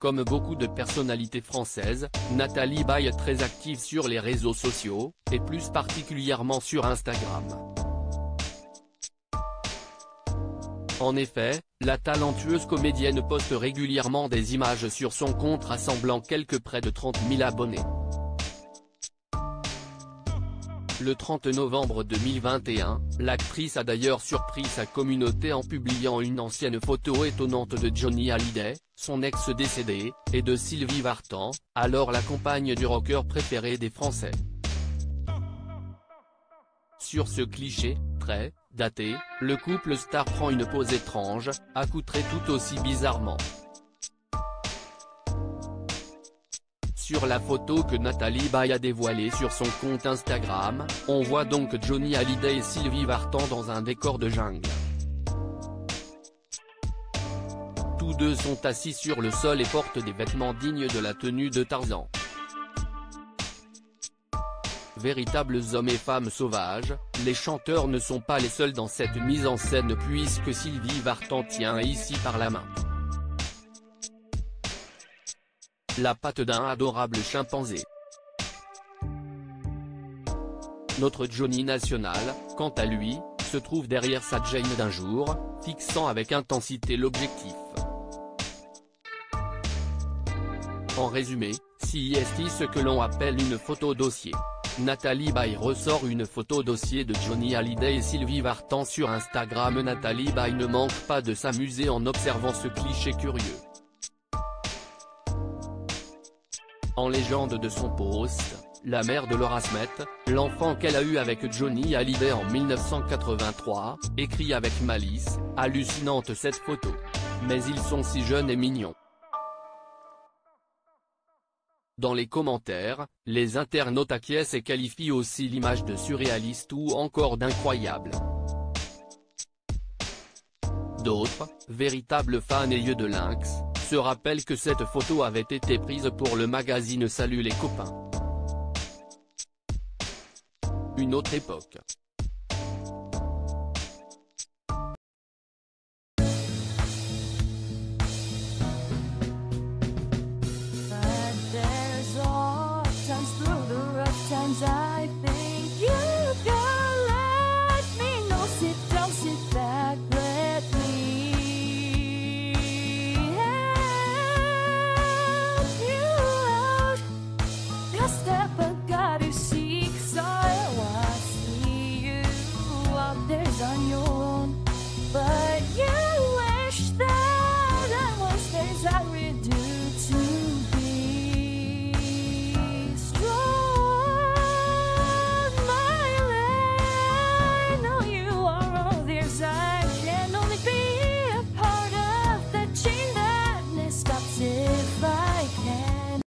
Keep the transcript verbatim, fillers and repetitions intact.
Comme beaucoup de personnalités françaises, Nathalie Baye est très active sur les réseaux sociaux, et plus particulièrement sur Instagram. En effet, la talentueuse comédienne poste régulièrement des images sur son compte rassemblant quelque près de trente mille abonnés. Le trente novembre deux mille vingt et un, l'actrice a d'ailleurs surpris sa communauté en publiant une ancienne photo étonnante de Johnny Hallyday, son ex décédé, et de Sylvie Vartan, alors la compagne du rocker préféré des Français. Sur ce cliché, très daté, le couple star prend une pose étrange, accoutré tout aussi bizarrement. Sur la photo que Nathalie Baye a dévoilée sur son compte Instagram, on voit donc Johnny Hallyday et Sylvie Vartan dans un décor de jungle. Tous deux sont assis sur le sol et portent des vêtements dignes de la tenue de Tarzan. Véritables hommes et femmes sauvages, les chanteurs ne sont pas les seuls dans cette mise en scène puisque Sylvie Vartan tient ici par la main la patte d'un adorable chimpanzé. Notre Johnny national, quant à lui, se trouve derrière sa Jane d'un jour, fixant avec intensité l'objectif. En résumé, si est ce que l'on appelle une photo dossier. Nathalie Baye ressort une photo dossier de Johnny Hallyday et Sylvie Vartan sur Instagram. Nathalie Baye ne manque pas de s'amuser en observant ce cliché curieux. En légende de son post, la mère de Laura Smet, l'enfant qu'elle a eu avec Johnny Hallyday en mille neuf cent quatre-vingt-trois, écrit avec malice, hallucinante cette photo. Mais ils sont si jeunes et mignons. Dans les commentaires, les internautes acquiescent et qualifient aussi l'image de surréaliste ou encore d'incroyable. D'autres, véritables fans et yeux de lynx, se rappellent que cette photo avait été prise pour le magazine Salut les copains. Une autre époque.